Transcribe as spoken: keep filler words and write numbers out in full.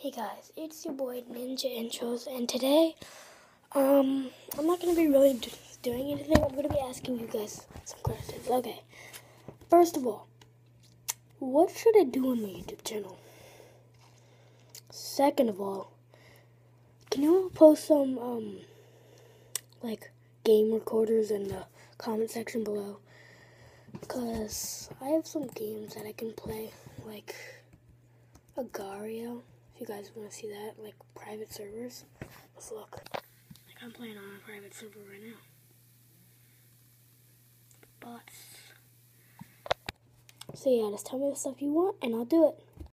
Hey guys, it's your boy Ninja Intros, and today, um, I'm not gonna be really do- doing anything. I'm gonna be asking you guys some questions. Okay, first of all, what should I do on my YouTube channel? Second of all, can you post some, um, like, game recorders in the comment section below? Because I have some games that I can play, like Agario. If you guys want to see that, like private servers, let's look. Like I'm playing on a private server right now. Bots. So yeah, just tell me the stuff you want and I'll do it.